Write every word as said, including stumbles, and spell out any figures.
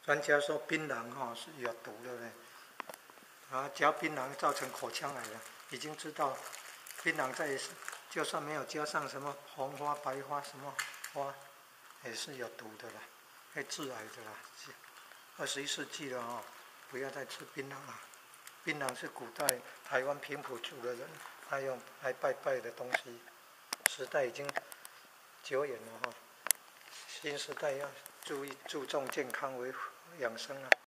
专家说槟榔哈、哦、是有毒的嘞，啊，嚼槟榔造成口腔癌了，已经知道槟榔在就算没有加上什么红花、白花什么花，也是有毒的啦，会致癌的啦。二十一世纪了哦，不要再吃槟榔了。槟榔是古代台湾平埔族的人他用来拜拜的东西，时代已经久远了哈、哦。新时代要注意注重健康为养生啊。